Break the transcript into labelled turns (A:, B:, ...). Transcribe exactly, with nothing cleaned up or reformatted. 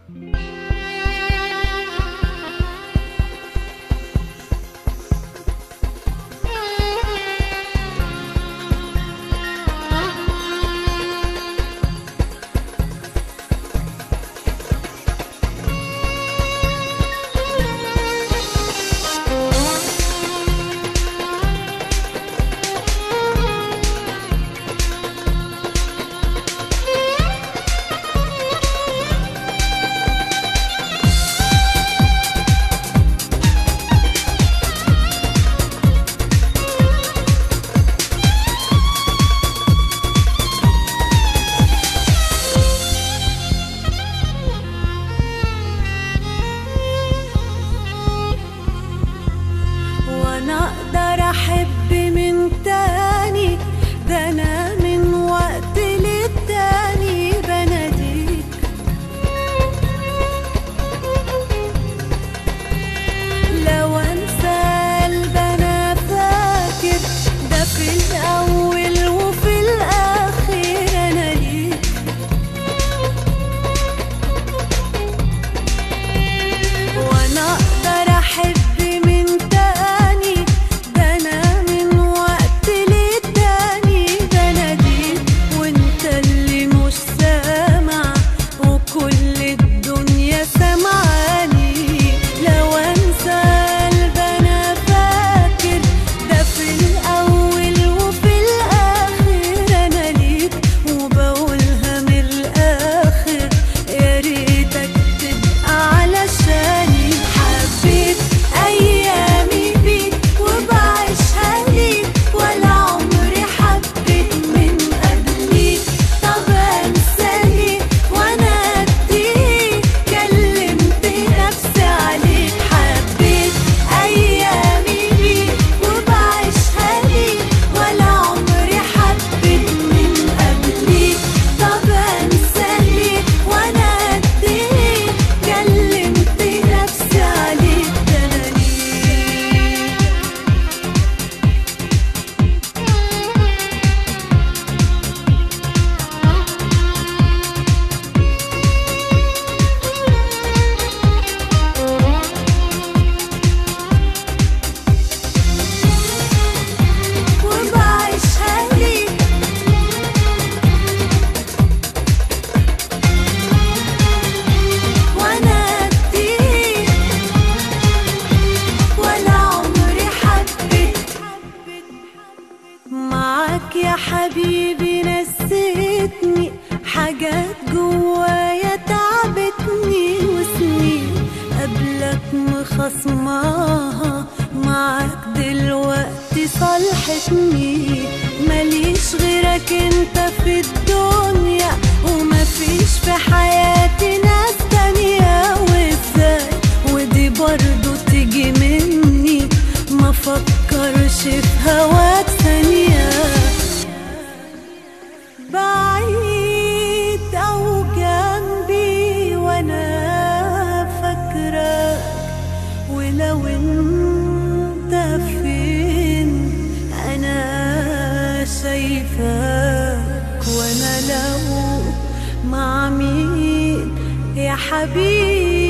A: يا حبيبي نسيتني حاجات جوايا تعبتني، وسنين قبلك مخصماها معاك دلوقتي صالحتني. ماليش غيرك انت في الدنيا، ومفيش في حياتي ناس تانية. وازاي ودي برضو تيجي مني، ما فكرش في هواك ثانية. بعيد أو جنبي وأنا فاكرك، ولو انت فين أنا شايفاك. وأنا لو مع مين يا حبيبي